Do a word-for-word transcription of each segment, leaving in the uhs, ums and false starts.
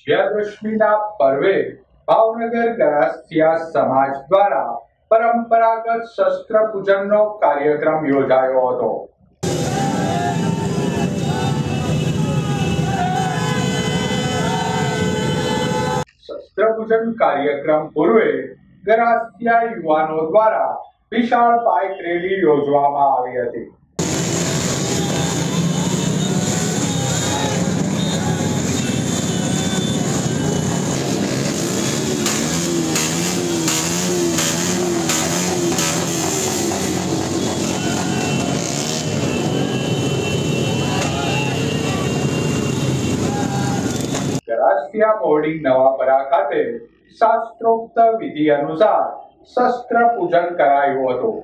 વિજયાદશમીના પર્વે ભાવનગર ગરાસિયા સમાજ દ્વારા પરંપરાગત શસ્ત્ર પૂજનનો કાર્યક્રમ યોજાયો હતો। શસ્ત્ર પૂજન કાર્યક્રમ પૂર્વે ગરાસિયા યુવાનો દ્વારા વિશાળ બાઇક રેલી યોજવામાં આવી હતી। ગરાસિયા બોર્ડિંગ નવાપરા ખાતે શાસ્ત્રોક્ત વિધિ અનુસાર શસ્ત્ર પૂજન કરાયું હતું।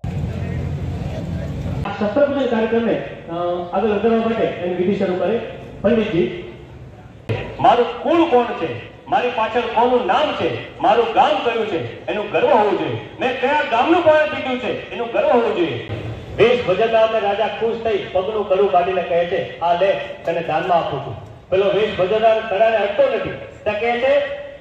શસ્ત્ર પૂજન કાર્યક્રમને આગળ વધારવા માટે એની વિધિ શરૂ કરે પંડિતજી। મારું કુળ કોણ છે, મારી પાછળ કોનું નામ છે, મારું ગામ કયું છે એનું ગર્વ હોવું જોઈએ, મેં કયા ગામનું પાણી પીધું છે એનું ગર્વ હોવું જોઈએ। વેશ ભજનના રાજા ખુશ થઈ પગનું કરું કાઢીને કહે છે, આ લે તને દાનમાં આપું છું। પેલો વેશ ભજનદાર કડાને હટતો નથી, તે કહે છે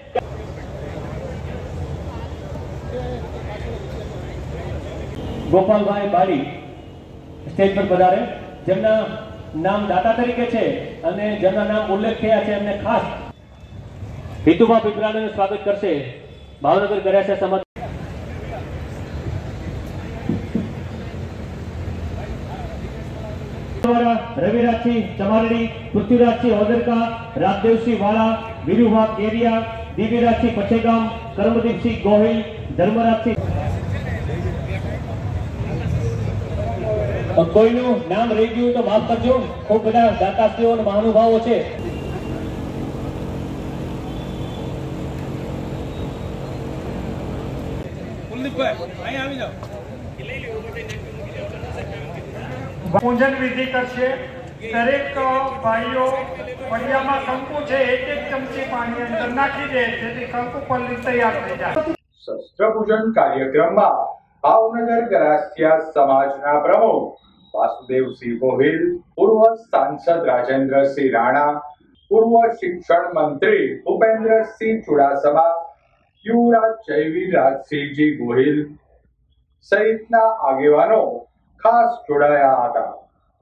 ગોપાલભાઈ બારી સ્ટેજ પર પધારે, જેમના નામ દાતા તરીકે છે અને જેમના નામ ઉલ્લેખ થયા છે એમને ખાસ હિતુભા પીપળાનું સ્વાગત કરશે ભાવનગર ગરાસિયા સમાજ। રવિરાજસિંહ ચમારડી, પૃથ્વીરાજસિંહ ઓદરકા, રામદેવસિંહ વાળા, વીરુભા કેરિયા, દિવ્યરાજસિંહ પછેગામ, કર્મદીપસિંહ ગોહિલ, ધર્મરાજસિંહ। કોઈનું નામ રહી ગયું તો માફ કરજો, ખૂબ બધા દાતાશ્રીઓ અને મહાનુભાવો છે। પૂજન વિધિ કરશે। દરેક ભાઈઓ ફળિયામાં શંકુ છે એક એક ચમચી પાણી અંદર નાખી દે જેથી શંકુ પલ્લી તૈયાર થઈ જાય। શસ્ત્ર પૂજન કાર્યક્રમમાં ભાવનગર ગરાસિયા સમાજના પ્રમુખ વાસુદેવસિંહ ગોહિલ, પૂર્વ સાંસદ રાજેન્દ્રસિંહ રાણા, પૂર્વ શિક્ષણ મંત્રી ભૂપેન્દ્રસિંહ ચુડાસમા, યુવરાજ જયવીરરાજસિંહજી ગોહિલ સહિતના આગેવાનો ખાસ જોડાયા હતા।